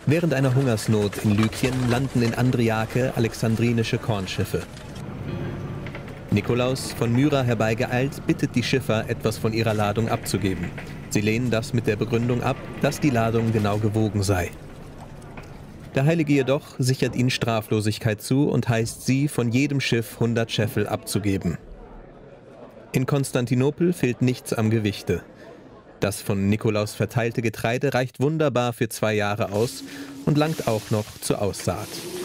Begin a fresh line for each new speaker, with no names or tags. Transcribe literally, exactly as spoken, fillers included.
Während einer Hungersnot in Lykien landen in Andriake alexandrinische Kornschiffe. Nikolaus, von Myra herbeigeeilt, bittet die Schiffer, etwas von ihrer Ladung abzugeben. Sie lehnen das mit der Begründung ab, dass die Ladung genau gewogen sei. Der Heilige jedoch sichert ihnen Straflosigkeit zu und heißt sie, von jedem Schiff hundert Scheffel abzugeben. In Konstantinopel fehlt nichts am Gewichte. Das von Nikolaus verteilte Getreide reicht wunderbar für zwei Jahre aus und langt auch noch zur Aussaat.